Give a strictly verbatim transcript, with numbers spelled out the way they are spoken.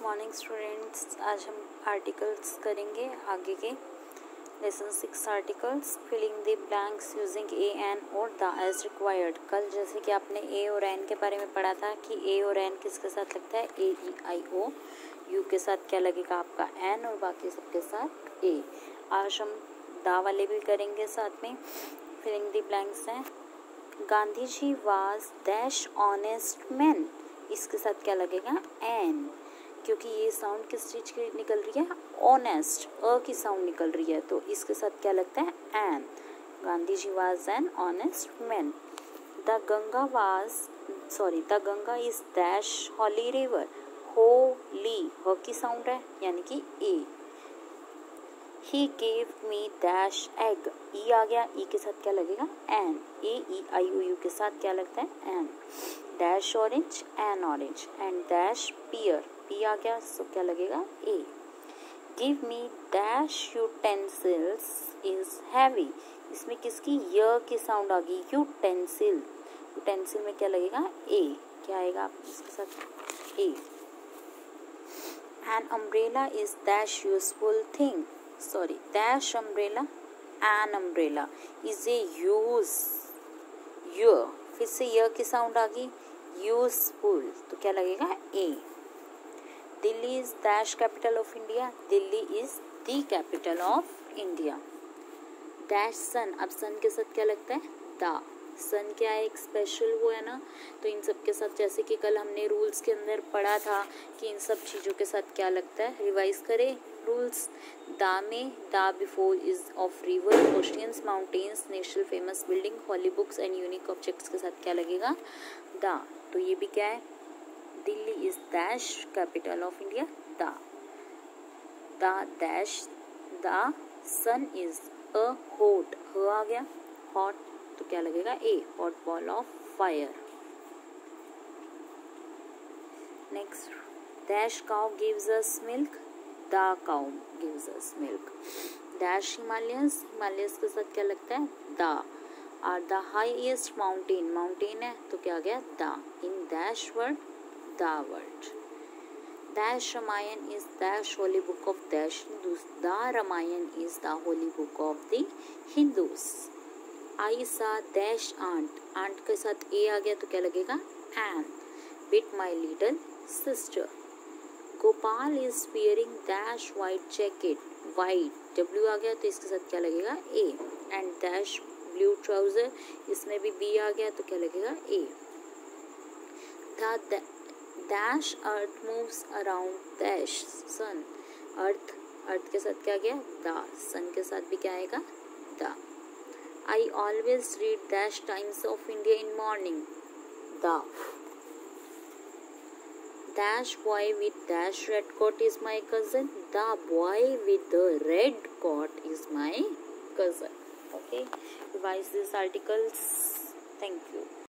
Morning students. आज हम articles करेंगे आगे के lesson six articles. Filling the blanks using a an और द एज रिक्वायर्ड। कल जैसे कि आपने ए और एन के बारे में पढ़ा था कि ए और एन किसके साथ लगता है, ए ई आई ओ। यू के साथ क्या लगेगा आपका, एन, और बाकी सबके साथ ए। आज हम दा वाले भी करेंगे साथ में। फिलिंग द ब्लैंक्स हैं, Gandhi ji was dash honest man. इसके साथ क्या लगेगा, एन, क्योंकि ये साउंड किस चीज की निकल रही है, ऑनेस्ट, अ की साउंड निकल रही है, तो इसके साथ क्या लगता है, an. Gandhi ji was an honest man. The Ganga was sorry the Ganga is dash holy river. Holy, ह की साउंड है यानी कि a. He gave me dash egg. E आ गया, ई के साथ क्या लगेगा, N. A E I O you के साथ क्या लगता है, an. Dash orange, an orange. And dash pear, P आ गया, सो क्या लगेगा, a. Give me dash utensils is heavy. इसमें किसकी, य की साउंड आ गई, यूटेंसिल। यूटेंसिल में क्या लगेगा, ए। क्या आएगा आप इसके साथ, a. An umbrella is dash useful thing. Sorry dash umbrella, an umbrella is a use, य, फिर से य की साउंड आ गई, यूजफुल, तो क्या लगेगा, a. Delhi is dash capital of India. Delhi is the capital of India. Dash sun, अब सन के साथ क्या लगता है, द। सन क्या है, एक स्पेशल वो है ना, तो इन सब के साथ जैसे कि कल हमने रूल्स के अंदर पढ़ा था कि इन सब चीज़ों के साथ क्या लगता है, रिवाइज करें रूल्स। दा में the before is of river, oceans, mountains, national famous building, holy books and unique objects के साथ क्या लगेगा, दा। तो ये भी क्या है, Delhi is dash capital of India, the. The dash the sun is a hot, ह आ गया, हॉट, तो क्या लगेगा, a. Hot ball of fire. Next, dash cow gives us milk. The cow gives us milk. Dash Himalayas, Himalayas के साथ क्या लगता है, the. Are the highest mountain, mountain है तो क्या आ गया, the. In dash world, the world. Dash Ramayana is dash Holi book of dash Hindus. The Ramayana is the holy book of the Hindus. I saw dash aunt, aunt के साथ ए आ गया तो क्या लगेगा, an. Bit my little sister. Gopal is wearing dash white jacket. White, W आ गया तो इसके साथ क्या लगेगा, a. And dash blue trouser, इसमें भी बी आ गया तो क्या लगेगा, a. The dash earth moves around dash sun. Earth, earth के साथ क्या गया, द। सन के साथ भी क्या आएगा, the. I always read dash Times of India in morning. The dash boy with dash red coat is my cousin. The boy with the red coat is my cousin. Okay, revise these articles. Thank you.